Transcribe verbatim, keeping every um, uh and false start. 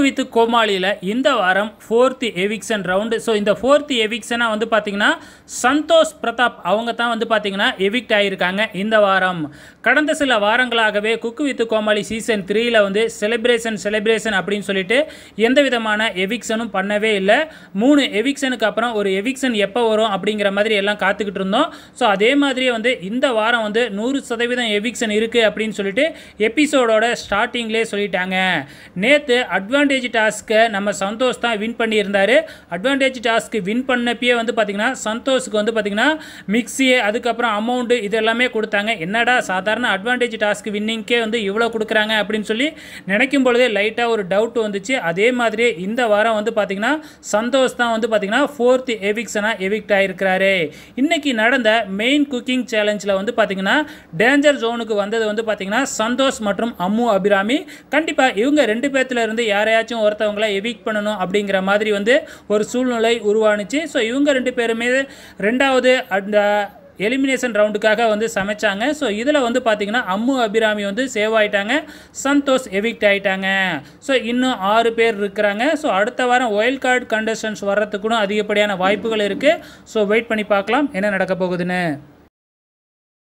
With கோமாளியில் இந்த வாரம் ஃபோர்த் எவிக்ஷன் ரவுண்டு. ஸோ இந்த ஃபோர்த் எவிக்ஷனாக வந்து பார்த்திங்கன்னா சந்தோஷ் பிரதாப் அவங்க தான் வந்து பார்த்திங்கன்னா எவிக்ட் ஆகியிருக்காங்க இந்த வாரம். கடந்த சில வாரங்களாகவே குக்கு வித் கோமாளி சீசன் த்ரீயில் வந்து செலிப்ரேஷன் செலிப்ரேஷன் அப்படின்னு சொல்லிட்டு எந்த விதமான எவிக்ஷனும் பண்ணவே இல்லை. மூணு எவிக்ஷனுக்கு அப்புறம் ஒரு எவிக்ஷன் எப்போ வரும் அப்படிங்கிற மாதிரி எல்லாம் காத்துக்கிட்டு இருந்தோம். ஸோ அதே மாதிரியே வந்து இந்த வாரம் வந்து நூறு சதவீதம் எவிக்ஷன் இருக்குது அப்படின்னு சொல்லிட்டு எபிசோடோட ஸ்டார்டிங்லேயே சொல்லிட்டாங்க. நேற்று அட்வான்டேஜ் டாஸ்க்கை நம்ம சந்தோஷ் தான் வின் பண்ணியிருந்தார். அட்வான்டேஜ் டாஸ்க்கு வின் பண்ணப்பயே வந்து பார்த்திங்கன்னா சந்தோஷுக்கு வந்து பார்த்திங்கன்னா மிக்ஸி அதுக்கப்புறம் அமௌண்ட்டு இது எல்லாமே கொடுத்தாங்க. என்னடா சாதாரண அட்வான்டேஜ் டாஸ்க்கு வின்னிங்க்கே வந்து இவ்வளோ கொடுக்குறாங்க அப்படின்னு சொல்லி நினைக்கும் பொழுதே லைட்டாக ஒரு டவுட் வந்துச்சு. அதே மாதிரியே இந்த வாரம் வந்து பார்த்திங்கன்னா சந்தோஷ் தான் வந்து பார்த்திங்கன்னா ஃபோர்த் எவிக்ஷனாக எவிக்ட் ஆகிருக்கிறாரு. இன்றைக்கி நடந்த மெயின் குக்கிங் சேலஞ்சில் வந்து பார்த்திங்கன்னா டேஞ்சர் ஜோனுக்கு வந்தது வந்து பார்த்திங்கன்னா சந்தோஷ் மற்றும் அம்மு அபிராமி. கண்டிப்பாக இவங்க ரெண்டு பேர்த்துல இருந்து யாரையாச்சும் ஒருத்தவங்களை எவிக்ட் பண்ணணும் அப்படிங்கிற மாதிரி வந்து ஒரு சூழ்நிலை உருவானுச்சு. ஸோ இவங்க ரெண்டு பேருமே ரெண்டாவது அந்த எலிமினேஷன் ரவுண்டுக்காக வந்து சமைச்சாங்க. ஸோ இதில் வந்து பார்த்திங்கன்னா அம்மு அபிராமி வந்து சேவ் ஆகிட்டாங்க, சந்தோஷ் எவிக்ட் ஆகிட்டாங்க. ஸோ இன்னும் ஆறு பேர் இருக்கிறாங்க. ஸோ அடுத்த வாரம் ஒயில்ட் கார்டு கண்டஸ்டன்ஸ் வர்றதுக்கு கூட அதிகப்படியான வாய்ப்புகள் இருக்குது. ஸோ வெயிட் பண்ணி பார்க்கலாம் என்ன நடக்க போகுதுன்னு.